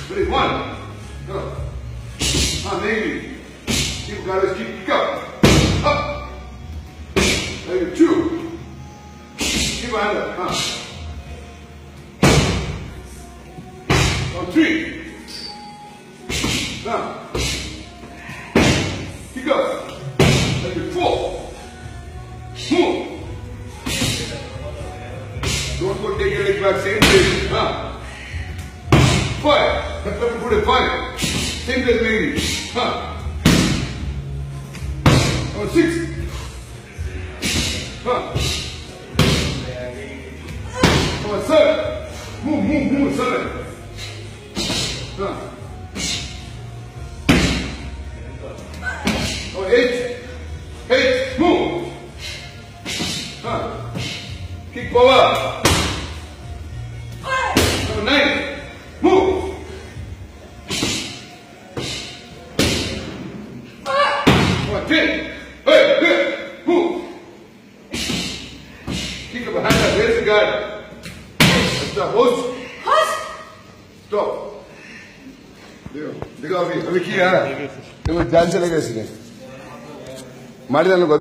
Ready, one. Go. Maybe. Keep guys, keep up. Up. Maybe two. Keep hand up. On three. Down. Kick up. Maybe four. Move. Don't go take your leg back, same place. Five. That's what we put a five. Same place maybe. On six. On seven. Move, seven. On eight, move. Kick power. On nine, move. On 10, hey, move. Kick up a hand up, where's the guard? Stop, hold. Stop. देखो अभी क्या है? देखो जान चलेगा इसने. मारी